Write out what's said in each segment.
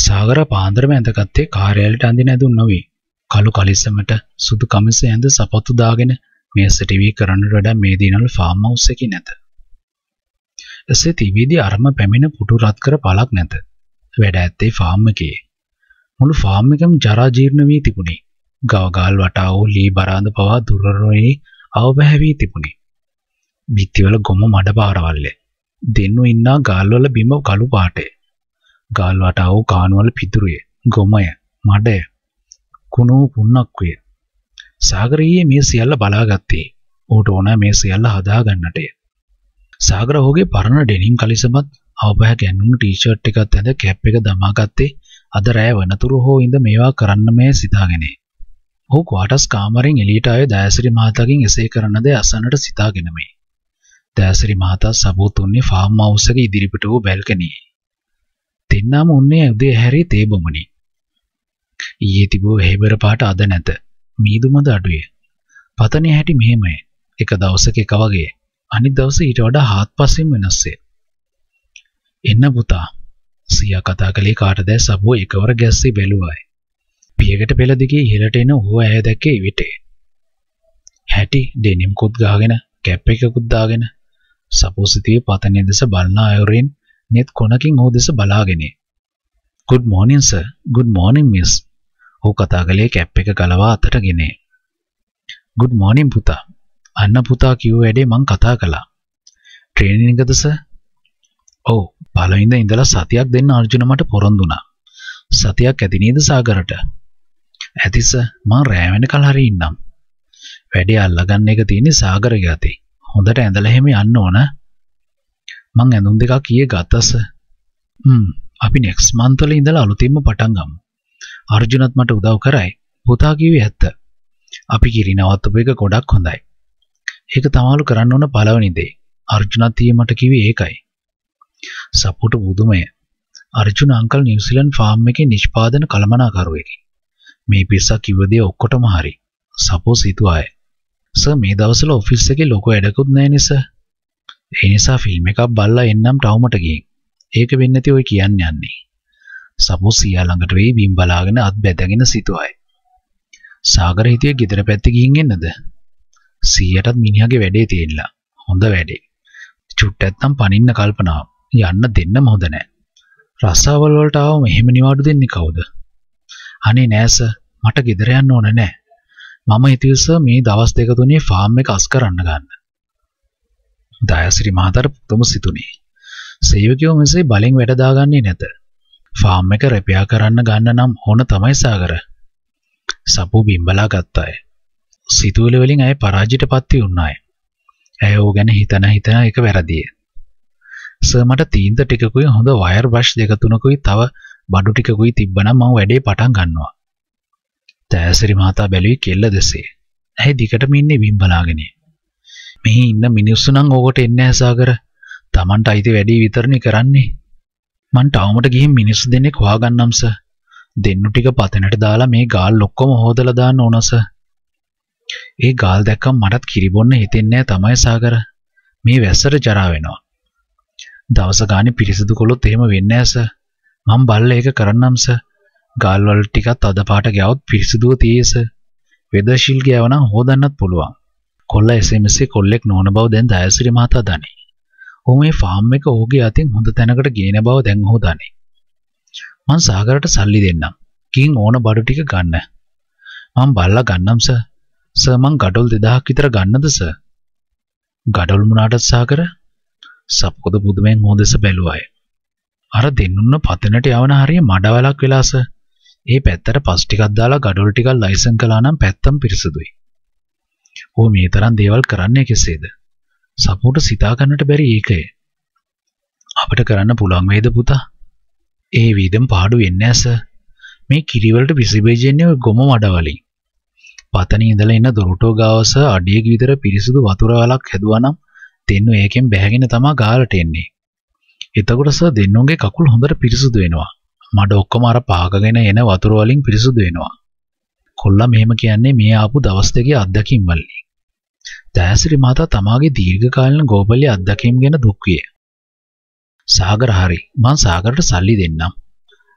සාගර පාන්දරම ඇඳගත්තේ කාර්යාලයට අඳින ඇඳුම් නොවේ. කළු කලිසමට සුදු කමිස ඇඳ සපත්තු දාගෙන මේසට වී කරන්නට වඩා මේ දිනවල ෆාම් හවුස් එකේ නැත. එසේ තිබීදී අරම පැමිණ පුටු රත් කර පළක් නැත. වැඩ ඇත්තේ ෆාම් එකේ. මුළු ෆාම් එකම ජරා ජීර්ණ වී තිබුණේ. ගවගාල් වටා වූ ලී බරාඳ පවා දුර්වලයි අවබැහැ වී තිබුණේ. බිත්තිවල ගොම මඩ පාරවල්ය. දෙන්නු ඉන්නා ගාල්වල බිම කළු පාටය. ගාල් වටා වූ කානුවල පිදුරුය, ගොමය, මඩය, කුණු පුන්නක්කුය. සාගරයේ මේ සියල්ල බලාගත්තේ. ඌට ඕන මේ සියල්ල හදා ගන්නටය. සාගර ඔහුගේ පරණ ඩෙනිම් කලිසමත් අවබැහැ ගැන්වුණු ටී-ෂර්ට් එකත් ඇඳ කැප් එක දමාගත්තේ අද රෑ වනතුරු හෝ ඉඳ මේවා කරන්න මේ සිතාගෙන. ඔහු ක්වාටස් කාමරෙන් එළියට ආයේ දයාසිරි මහතාගෙන් එසේ කරන්නද අසන්නට සිතාගෙනමයි. දයාසිරි මහතා සබෝතුන්නේ ෆාම් හවුස් එකේ ඉදිරිපිට වූ බැල්කනියේ. දෙන්නාම උන්නේ උදේ හැරී තේ බොමනි. ඊයේ තිබූ හේබර පාට අද නැත. මීදුමද අඩුවේ. පතනේ හැටි මෙහෙමයි. එක දවසක එක වගේ. අනිත් දවසේ ඊට වඩා හාත්පසින් වෙනස්සේ. එන්න පුතා. සියා කතා කළේ කාටද සබෝ එකවර ගැස්සී බැලුවායි. පියකට පෙළ දිගේ ඉහළට එන ඌව ඇය දැක්කේ විටේ. හැටි ඩෙනිම් කුත් ගහගෙන කැප් එකකුත් දාගෙන සපෝසිතියේ පතනේ දෙස බලන අයුරින් net කොනකින් ඌ දෙස බලාගෙන. good morning sir. good morning miss. ඌ කතා කළේ කැප් එක ගලවා අතට ගෙනේ. good morning පුතා. අන්න පුතා කිව්ව වැඩේ මං කතා කළා. ට්‍රේනින් එකද සර්? ඔව්. පළවෙනිද ඉඳලා සතියක් දෙන්න අර්ජුන මට පොරොන්දු වුණා. සතියක් ඇති නේද සාගරට? ඇති සර්. මං රෑ වෙනකල් හරි ඉන්නම්. වැඩේ අල්ලගන්න එක තියෙන්නේ සාගරගේ අතේ. හොඳට ඇඳලා එහෙම යන්න ඕන. මං ඇඳුම් දෙකක් ඊයේ ගත්තා සර්. අපි next month වල ඉඳලා අලුතින්ම පටන් ගමු. අර්ජුනත් මට උදව් කරයි. පුතා කිව්වේ ඇත්ත. අපි කිරිනවත්තු එක ගොඩක් හොඳයි. ඒක තමයිලු කරන්න ඕන පළවෙනි දේ. අර්ජුනත් ඊයේ මට කිව්වේ ඒකයි. සපෝට බුදුමය. අර්ජුන අංකල් නිව්සීලන්ත ෆාම් එකේ නිෂ්පාදන කළමනාකරුවෙකි. මේ පිස්සා කිව්ව දේ ඔක්කොටම හරි. සපෝස් හිතුවාය. සර් මේ දවස්වල ඔෆිස් එකේ ලොකු වැඩකුත් නැහැ නේ සර්. ඒ නිසා ෆිල්ම් එකක් බලලා එන්නම් ටවුමට ගිහින්. ඒක වෙන්නේ නැති ඔය කියන්නේ යන්නේ. සපෝස් සියා ළඟට වෙයි බිම් බලාගෙන අත් බැදගෙන සිටුවායි. සාගර හිතේ ගෙදර පැත්තේ ගිහින් එන්නද? සීයටත් මිනිහාගේ වැඩේ තියෙilla. හොඳ වැඩේ. චුට්ටක් නම් පනින්න කල්පනාව. යන්න දෙන්නම හොඳ නැහැ. රස්සාවල් වලට ආවම එහෙම නිවාඩු දෙන්නේ කවුද? අනේ නෑ සර්. මට ගෙදර යන්න ඕන නෑ. මම හිතුවේ සර් මේ දවස් දෙක තුනේ ෆාම් එක අස් කරන්න ගන්න. දයාසිරි මහතාට පුදුම සිතුනේ. සේවකයෝ මෙසේ බලෙන් වැඩ දාගන්නේ නැත. ෆාම් එක රිපෙයාර් කරන්න ගන්න නම් ඕන තමයි සාගර. සපු බිම්බලා ගත්තාය. සිතුවිලි වලින් ඇය පරාජිතපත් වුණාය. ඇය ඕ ගැන හිතන එක වැරදිය. සර් මට තීන්ත ටිකකුයි හොඳ වයර් බ්‍රෂ් දෙක තුනකුයි තව බඩු ටිකකුයි තිබ්බනම් මම වැඩේ පටන් ගන්නවා. දයාසිරි මහතා බැලුවේ කෙල්ල දෙසේ. ඇයි දිගටම ඉන්නේ බිම්බලාගෙන? මෙහි ඉන්න මිනිස්සු නම් ඕකට එන්නේ නැහැ සාගර. Tamanට අයිති වැඩේ විතරනේ කරන්නේ. මං ටවුමට ගිහින් මිනිස්සු දෙන්නෙක් හොයාගන්නම් සර්. දෙන්නු ටික පතනට දාලා මේ ගාල් ඔක්කොම හොදලා දාන්න ඕන සර්. ඒ ගාල් දැක්කම මටත් කිරිබොන්න හිතෙන්නේ නැහැ තමයි සාගර. මේ වැස්සට ජරා වෙනවා. දවස ගානේ පිරිසිදු කළොත් එහෙම වෙන්නේ නැහැ සර්. මම බල්ල ඒක කරන්නම් සර්. ගාල් වල ටිකත් අද පාට ගෑවොත් පිරිසිදුව තියේ සර්. වෙදර් ෂීල්ඩ් ගෑව නම් හොදන්නත් පුළුවන්. කොල්ල SMS කොල්ලෙක් නොවන බව දැන් දයාසිරි මහතා දනි. ඔහු මේ ෆාම් එක ඔහුගේ අතින් හොඳ තැනකට ගේන බව දැන් ඔහු දනි. මං සාගරට සල්ලි දෙන්නම්. කින් ඕන බඩු ටික ගන්න. මං බල්ලා ගන්නම් සර්. සර් මං ගඩොල් 2000ක් විතර ගන්නද සර්? ගඩොල් මුණාට සාගර? සප්පොද බුදුමෙන් හොදෙස බැලුවාය. අර දෙන්නුන්න පතනට යවන හරිය මඩවලක් වෙලා සර්. ඒ පැත්තට පස් ටිකක් දාලා ගඩොල් ටිකක් ලයිසන් කළා නම් පැත්තම පිරිසුදුයි. ඔහු මේ තරම් දේවල් කරන්නේ කෙසේද? සපෝට සිතා ගන්නට බැරි ඒකය. අපිට කරන්න පුළුවන් වේද පුතා? ඒ වීදම් පාඩු වෙන්නේ නැහැ සර්. මේ කිරිවලට විසිබෙජන්නේ ගොම මඩවලින්. පතනේ ඉඳලා එන දොරටුව ගාවස අඩියක විතර පිරිසුදු වතුර වලක් හැදුවා නම් දෙන්නු ඒකෙන් බැහැගෙන තමයි ගාලට එන්නේ. එතකොට සර් දෙන්නුන්ගේ කකුල් හොඳට පිරිසුදු වෙනවා. මඩ ඔක්කොම අර පාගගෙන එන වතුර වලින් පිරිසුදු වෙනවා. කොල්ලා මෙහෙම කියන්නේ මේ ආපු දවස් දෙකේ අත්දැකීම් වලින්. දයාසිරි මහතා තමාගේ දීර්ඝකාලීන ගෝපල්‍ය අත්දැකීම් ගැන දුක් විය. සාගර හරි මං සාගරට සල්ලි දෙන්නම්.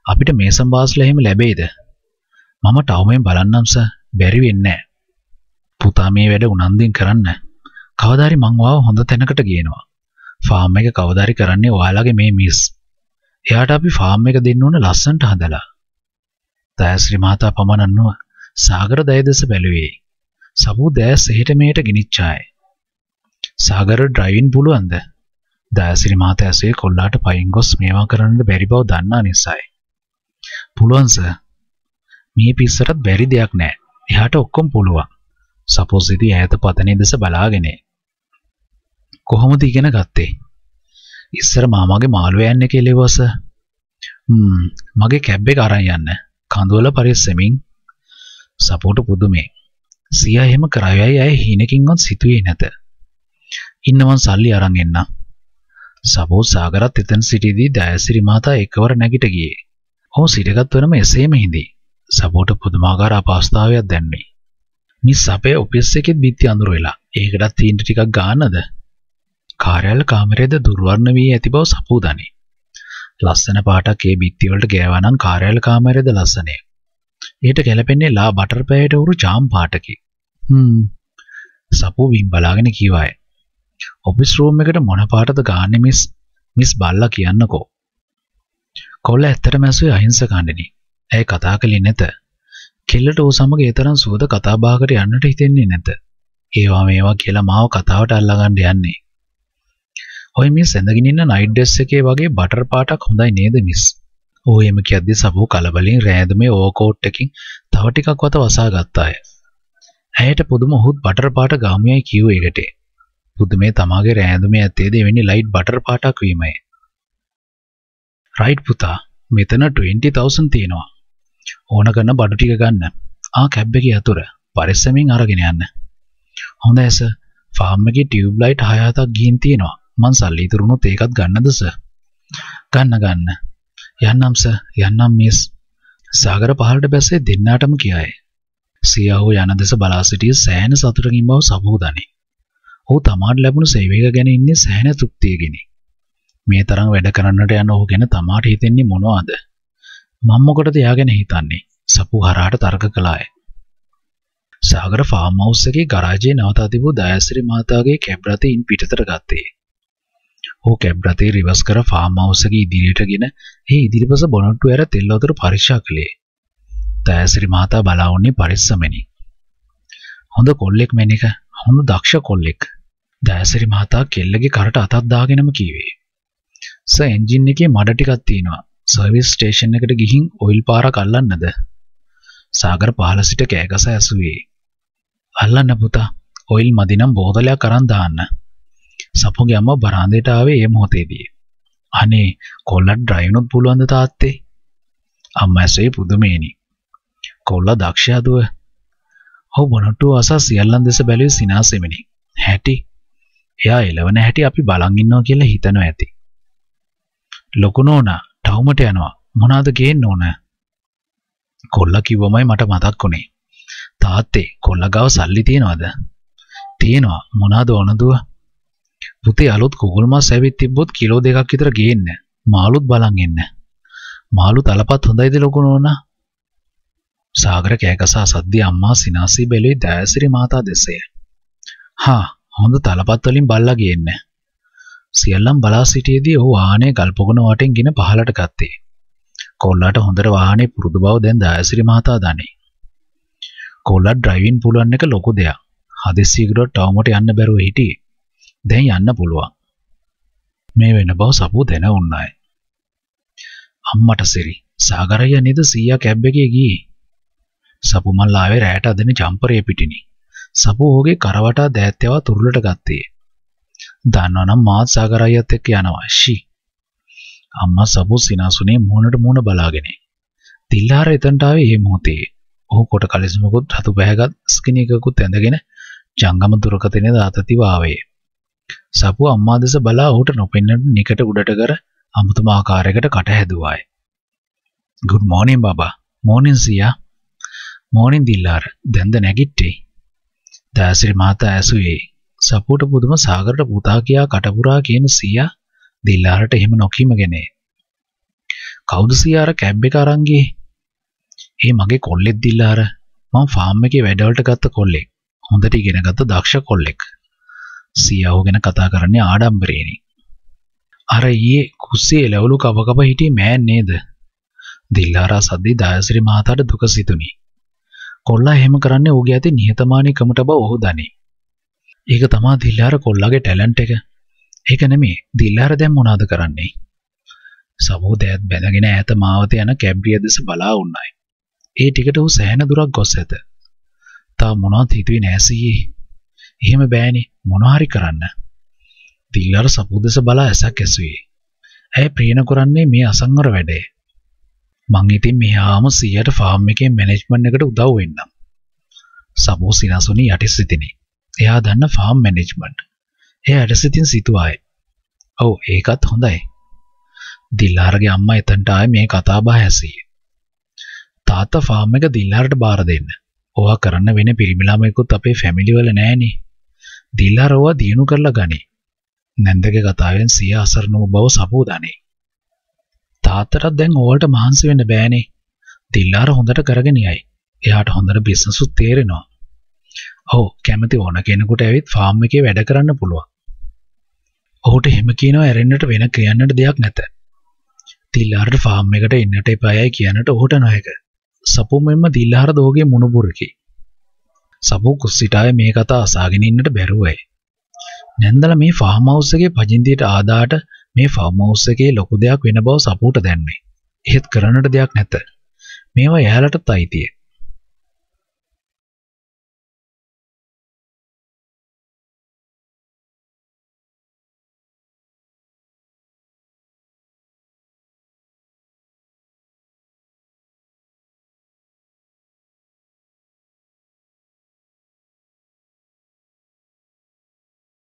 අපිට මේ සම්භාෂල එහෙම ලැබෙයිද? මම ටවුමෙන් බලන්නම් සර්. බැරි වෙන්නේ නැහැ. පුතා මේ වැඩ උනන්දුවෙන් කරන්න. කවදාරි මං ඔයාව හොඳ තැනකට ගේනවා. ෆාම් එක කවදාරි කරන්නේ ඔයාලගේ මේ මිස්. එයාට අපි ෆාම් එක දෙන්න ඕන ලස්සනට හදලා. දයාශ්‍රී මහතා පමණක් නොව සාගර දයදෙස බැලුවේ. සබූ දෑස් එහෙට මෙහෙට ගෙනිච්චායි. සාගර ඩ්‍රයිවිං පුළුවන්ද? දයාශ්‍රී මහතා ඇසුවේ කොල්ලාට පයින් ගොස් මේවා කරන්න බැරි බව දන්නා නිසායි. පුළුවන් සර්. මේ පිස්සටත් බැරි දෙයක් නැහැ. එයාට ඔක්කොම පුළුවන්. සපෝස් ඉතින් ඈත පතනේ දෙස බලාගෙන. කොහොමද ඉගෙන ගත්තේ? ඉස්සර මාමාගේ මාළුවා යන්නේ කියලා සර්. මගේ කැබ් එක අරන් යන්න. කඳුවල පරිස්සමින්. සපෝට පුදුමේ. සියා එහෙම කරායයි අය හිණකින්වත් සිතුවේ නැත. ඉන්න මං සල්ලි අරන් එන්න. සපෝ සාගරත් එතන සිටියදී දයාසිරි මහතා එකවර නැගිට ගියේ. ඔහු සිටගත් වෙනම එසේම හිඳි. සපෝට පුදුමාකාර අපහසුතාවයක් දැනුනේ. මිස් අපේ ඔෆිස් එකෙත් බිත්ති අඳුර වෙලා. ඒකටත් තීන්දුව ටිකක් ගන්නද? කාර්යාල කාමරයේද දුර්වර්ණ වී ඇති බව සපෝ දනි. ලස්සන පාටක් ඒ බිත්ති වලට ගෑවනම් කාර්යාල කාමරයේද ලස්සනේ. ඊට ගැලපෙන්නේ ලා බටර් පෑයට උරු ජාම් පාටකි. සපෝ වින් බලාගෙන කීවාය. ඔෆිස් රූම් එකට මොන පාටද ගාන්නේ මිස් බල්ලා කියන්නකෝ. කොල්ල ඇත්තටම ඇසුවේ අහිංසක කණ්ඩෙනි. ඇයි කතා කළේ නැත? කෙල්ලට ඕ සමග ඒ තරම් සුවද කතා බහකට යන්නට හිතෙන්නේ නැත. ඒවා මේවා කියලා මාව කතාවට අල්ලගන්න යන්නේ. ඔය මිස් ඇඳගෙන ඉන්න නයිට් ඩ්‍රෙස් එකේ වගේ බටර් පාටක් හොඳයි නේද මිස්? ඕ එම කියද්දි සබෝ කලබලෙන් රෑදුමේ ඕකෝට් එකකින් තව ටිකක් වත වසා ගත්තාය. ඇයට පුදුම ඔහුත් බටර් පාට ගාමියයි කිව්වේ ඒකට. පුදුමේ තමාගේ රෑදුමේ ඇත්තේ දෙවෙනි ලයිට් බටර් පාටක් වීමයි. රයිට් පුතා, මෙතන 20000 තියෙනවා. ඕන කරන බඩු ටික ගන්න. කැබ් එකේ අතුර පරිස්සමින් අරගෙන යන්න. හොඳයි සර්. ෆාම් එකේ ටියුබ් ලයිට් 6-7ක් ගිහින් තියෙනවා. මං සල්ලි ඉතුරුනොත් ඒකත් ගන්නද සර්? ගන්න. යන්නම් සර්. යන්නම් මිස්. සාගර පහළට බැස්සේ දෙන්නාටම කියයි. සියාහු යන දෙස බලා සිටිය සෑහෙන සතුටකින් බව සබෝ දනි. ඔහු තමාට ලැබුණු සේවය ගැන ඉන්නේ සෑහෙන තෘප්තියකින්. මේ තරම් වැඩ කරන්නට යන ඔහු ගැන තමාට හිතෙන්නේ මොනවද? මම මොකටද එයා ගැන හිතන්නේ? සපු හරහාට තර්ක කළාය. සාගර ෆාම් හවුස් එකේ ගරාජයේ නවතා තිබූ දයාසිරි මහතාගේ කැබ් රථයෙන් පිටතට ගත්තේ. ඔහු කැබ් රථේ රිවර්ස් කර ෆාම් හවුස් එකේ ඉදිරියටගෙන ඒ ඉදිරිපස බොනට්ටු ඇර තෙල් වතුර පරීක්ෂා කළේ. දයාසිරි මහතා බලා වුණේ පරිස්සමෙනි. හොඳ කොල්ලෙක් මෙනික, හොඳ දක්ෂ කොල්ලෙක්. දයාසිරි මහතා කෙල්ලගේ කරට අතක් දාගෙනම කීවේ. සර්, එන්ජින් එකේ මඩ ටිකක් තියෙනවා. සර්විස් ස්ටේෂන් එකට ගිහින් ඔයිල් පාරක් අල්ලන්නද? සාගර පහළ සිට කෑගස ඇසුවේ. අල්ලන්න පුතා. ඔයිල් මදි නම් බෝතලයක් අරන් දාන්න. සපුගේ අම්මා බරාන්දේට ආවේ ඒ මොහොතේදී. අනේ කොල්ලට ඩ්‍රයිව්නොත් පුළුවන්ද තාත්තේ? අම්මා ඇසේ පුදුමේනි. කොල්ලා දක්ෂයාදුව. ඔහු බොනට්ටුව අසා සියල්ලන් දෙස බැලුවේ සිනාසෙමිනි. හැටි. එයා එළවන හැටි අපි බලන් ඉන්නවා කියලා හිතනවා ඇති. ලොකු නෝනා ටවුමට යනවා. මොනවාද ගේන්න ඕන? කොල්ලා කිව්වමයි මට මතක් වුණේ. තාත්තේ කොල්ලා ගාව සල්ලි තියනවද? තියෙනවා. මොනවාද ඕනද? පුතේ අලුත් කුකුල් මාස් ඇවිත් තිබ්බොත් කිලෝ 2ක් විතර ගේන්න. මාළුත් බලන් ඉන්න. මාළු තලපත් හොඳයිද ලොකු නෝනා? සාගර කෑගසා සද්දී අම්මා සිනාසී බැලුවේ දයාසිරි මහතා දෙසය. හොඳ තලපත් වලින් බල්ලා ගේන්න. සියල්ලන් බලා සිටියේදී ඔහු වාහනේ ගල්පොකුණ වටෙන් ගෙන පහළට ගත්තේ. කොල්ලාට හොඳට වාහනේ පුරුදු බව දැන් දයාසිරි මහතා දනී. කොල්ලා ඩ්‍රයිවිං පුළුවන් එක ලොකු දෙයක්. හදිස්සියකට ටවුමට යන්න බැරුව හිටියේ. දැන් යන්න පුළුවන්. මේ වෙන බව සපෝ දැන උන්නාය. අම්මට සිරි සාගරය නේද සීයා කැබ් එකේ ගියේ. සපු මල්ලාවේ රැට අදින ජම්පරේ පිටිනි. සපු ඔහුගේ කරවටා දෑත් යවා තුරුලට ගත්තේ. දන්නවනම් මාත් සාගරයත් එක්ක යනවා. අම්මා සපු සිනාසුනේ මුහුණට මුහුණ බලාගෙන. තිල්ලාර එතනට ආවේ මේ මොහොතේ. ඔහු කොට කලිසමකුත් රතු පැහැගත් ස්කිනීකකුත් ඇඳගෙන ජංගම දුරකථනයේ දාතතිව ආවේ. සපු අම්මා දෙස බලා ඔහුට නොපෙන්නට නිකට උඩට කර අමුතුම ආකාරයකට කට හැදුවාය. "Good morning බබා." "Morning සියා." "Morning දිල්ලාර." "දැන්ද නැගිට්ටේ?" දයාසිරි මහතා ඇසුවේ. සපුට පුදුම සාගරට පුතා කියා කටපුරා කියන සියා දිල්ලාරට එහෙම නොකීම ගැන. කවුද සීයා අර කැබ් එක අරන් ගියේ? ඒ මගේ කොල්ලෙක් දිල්ලාර. මම ෆාම් එකේ වැඩවලට ගත්ත කොල්ලෙක්. හොඳට ඉගෙන ගත්ත දක්ෂ කොල්ලෙක්. සීයාව ගැන කතා කරන්නේ ආඩම්බරේනේ. අර ඊයේ කුස්සියේ ලැබලු කප කප හිටියේ මෑන් නේද? දිල්ලාරා සද්දී දයසිරි මහතාට දුක සිතුනි. කොල්ලා එහෙම කරන්නේ ඌගේ ඇති නිහතමානීකමට බව ඔහු දනී. ඒක තමා දිල්ලාර කොල්ලාගේ ටැලන්ට් එක. ඒක නෙමෙයි දිල්ලාර දැන් මොනවද කරන්නේ? සමෝ දෑත් බැඳගෙන ඈත මාවත යන කැබ්රිය දෙස බලා වුණායි. ඒ ටිකට ඌ සෑහෙන දුරක් ගොස් ඇත. තා මොනවද හිතුවේ නෑසී? එහෙම බෑනේ මොනවා හරි කරන්න. දිල්ලාර සපෝ දෙස බලා ඇසක් ඇසුවේ. ඇය ප්‍රේණ කරන්නේ මේ අසංවර වැඩේ. මං ඉතින් මෙහාම 100ට ෆාම් එකේ මැනේජ්මන්ට් එකට උදව් වෙන්නම්. සමෝ සිනාසුනි යටිසිතිනි. එයා දන්න ෆාම් මැනේජ්මන්ට්. එයා යටිසිතින් සිතුවායි. ඔව් ඒකත් හොඳයි. දිල්ලාරගේ අම්මා එතනට ආයේ මේ කතා බහ ඇසී. තාත්තා ෆාම් එක දිල්ලාරට බාර දෙන්න. ඔයා කරන්න වෙන පිරිමි ළමයෙකුත් අපේ ෆැමිලි වල නෑනේ. දිල්ලාර ඔයා දිනු කරලා ගනි. නැන්දගේ කතාවෙන් 100 අසරණ වූ බව සපෝ දනේ. තාත්තට දැන් ඕවට මහන්සි වෙන්න බෑනේ. දිල්ලාර හොඳට කරගෙන යයි. එයාට හොඳට බිස්නස් උත් තේරෙනවා. ඔව් කැමති ඕන කෙනෙකුට ඇවිත් ෆාම් එකේ වැඩ කරන්න පුළුවන්. ඔහුට එහෙම කියනවා ඇරෙන්නට වෙන කියන්නට දෙයක් නැත. දිල්ලාරට ෆාම් එකට එන්නට එපායයි කියන්නට ඔහුට නොහැක. සපෝ මෙන්න දිල්ලාර දෝගේ මුණුබුරකි. සපෝ කුස්සිටාවේ මේ කතා අසාගෙන ඉන්නට බැරුවයි. නැන්දලා මේ ෆාම් හවුස් එකේ පදිංචියට ආදාට මේ ෆාම් හවුස් එකේ ලොකු දෙයක් වෙන බව සපෝට දැන්නේ. එහෙත් කරන්නට දෙයක් නැත. මේවා එයාලටත් අයිතියි.